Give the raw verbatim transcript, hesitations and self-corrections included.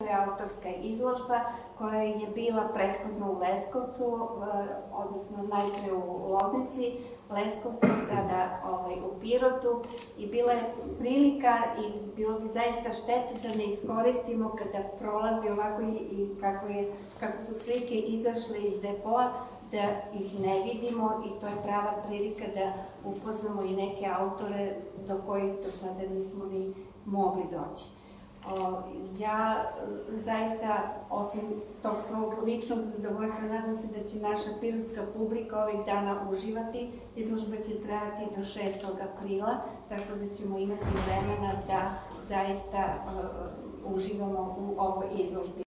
Autorska izložba koja je bila prethodno u Leskovcu, odnosno najpre u Loznici, Leskovcu, sada u Pirotu, i bila je prilika i bilo bi zaista šteta da ne iskoristimo kada prolazi ovako i kako su slike izašle iz depoa, da ih ne vidimo, i to je prava prilika da upoznamo i neke autore do kojih do sada nismo ni mogli doći. Ja zaista, osim tog svog ličnog zadovoljstva, nadam se da će naša pirotska publika ovih dana uživati. Izložba će trajati do šestog aprila, tako da ćemo imati vremena da zaista uživamo u ovoj izložbi.